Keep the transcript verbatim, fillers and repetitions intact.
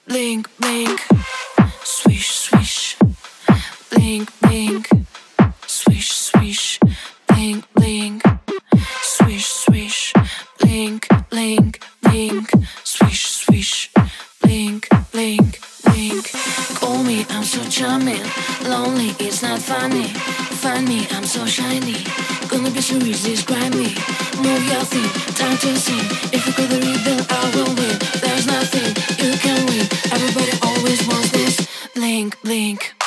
blink, blink, swish, swish, blink, blink, swish, swish, blink, blink, swish, swish, blink, blink, blink, swish, swish, blink, blink, blink. Call me, I'm so charming. Lonely, it's not funny. Find me, I'm so shiny. Gonna be so easy, describe me. Move your thing, time to sing. If you got the rhythm, I will win. There's nothing you can win. Everybody always wants this. Blink, blink.